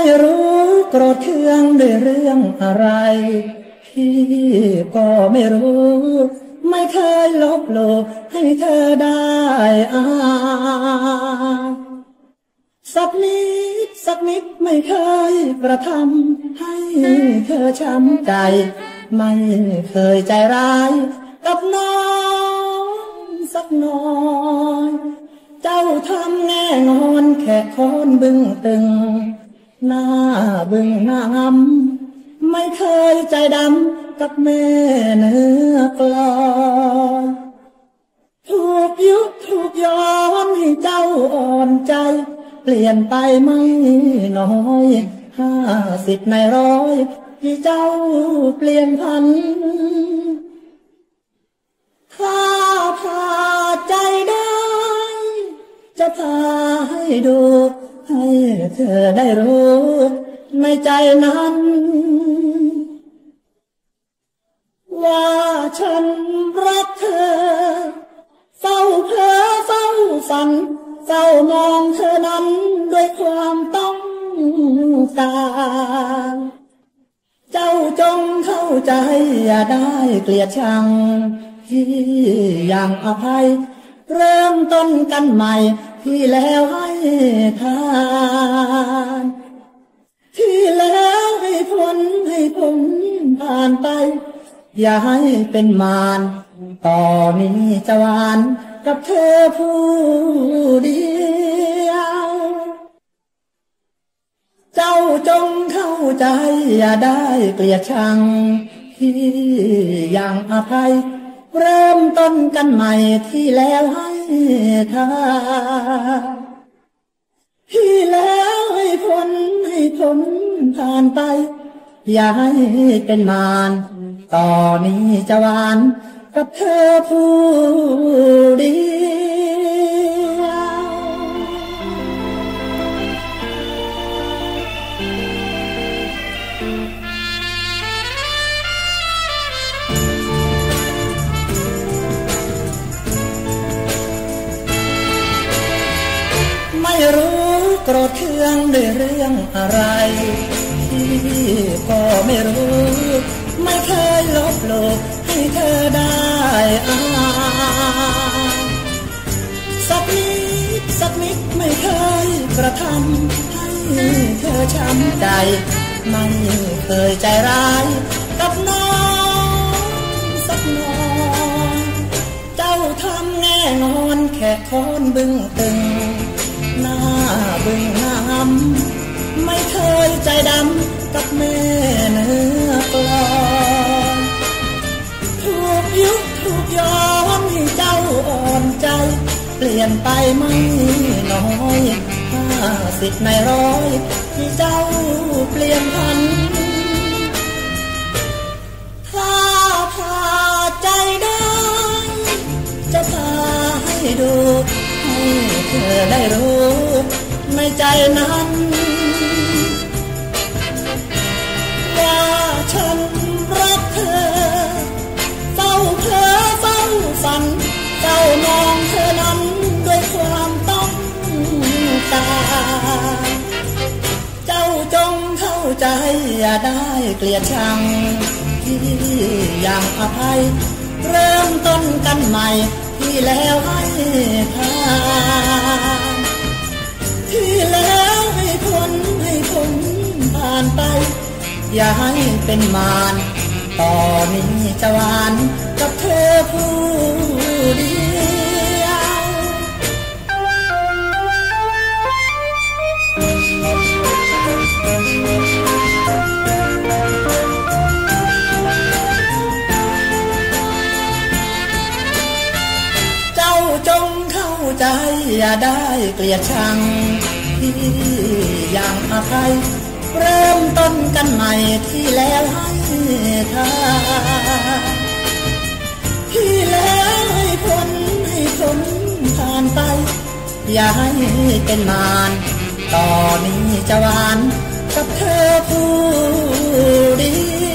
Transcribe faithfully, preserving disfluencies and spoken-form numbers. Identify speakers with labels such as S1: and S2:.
S1: ไม่รู้โกรธเคืองด้วยเรื่องอะไรพี่ก็ไม่รู้ไม่เคยลบหลู่ให้เธอได้อ่านสักนิดสักนิดไม่เคยกระทำให้เธอช้ำใจไม่เคยใจร้ายกับน้องสักหน่อยเจ้าทำแง่งอนแค่คอนบึ้งตึงหน้าบึ้งหน้างำไม่เคยใจดำกับแม่เนื้อกลอยถูกยุถูกย้อนให้เจ้าอ่อนใจเปลี่ยนไปไม่น้อยห้าสิบในร้อยที่เจ้าเปลี่ยนพันถ้าพาใจได้จะพาให้ดูให้เธอได้รู้ในใจนั้นว่าฉันรักเธอเฝ้าเพ้อเฝ้าฝันเฝ้ามองเธอนั้นด้วยความต้องการเจ้าจงเข้าใจอย่าได้เกลียดชังที่ยังอภัยเริ่มต้นกันใหม่ที่แล้วให้ทานที่แล้วให้พ้นให้พ้นผ่านไปอย่าให้เป็นมารต่อนี้จะหวานกับเธอผู้เดียวเจ้าจงเข้าใจอย่าได้เกลียดชังที่ยังอภัยเริ่มต้นกันใหม่ที่แล้วให้ทานที่แล้วให้พ้นให้พ้นผ่านไปอย่าให้เป็นมารต่อนนี้จะหวานกับเธอผู้เดียวไม่รู้โกรธเคืองด้วยเรื่องอะไรพี่ก็ไม่รู้ไม่เคยลบหลู่ให้เธอได้อ่านสักนิดสักนิดไม่เคยกระทำให้เธอช้ำใจไม่เคยใจร้ายกับน้องสักหน่อยเจ้าทำแง่งอนแค่คอนบึ้งตึงหน้าบึ้งหน้ำไม่เคยใจดำกับแม่เนื้อกลอยถูกยุถูกย้อนให้เจ้าอ่อนใจเปลี่ยนไปไม่น้อยห้าสิบในร้อยที่เจ้าเปลี่ยนพันถ้าพาใจได้จะพาให้ดูให้เธอได้รู้ในใจนั้นว่าฉันรักเธอเฝ้าเพ้อเฝ้าฝันเฝ้ามองเธอนั้นด้วยความต้องการเจ้าจงเข้าใจอย่าได้เกลียดชังที่ยังอภัยเริ่มต้นกันใหม่ที่แล้วให้ทานที่แล้วให้พ้นให้พ้นผ่านไปอย่าให้เป็นมารต่อนี้จะหวานกับเธอผู้เดียวเจ้าจงเข้าใจอย่าได้เกลียดชังที่ยังอภัยเริ่มต้นกันใหม่ที่แล้วให้ทานที่แล้วให้พ้นให้พ้นผ่านไปอย่าให้เป็นมารต่อนี้จะหวานกับเธอผู้เดียว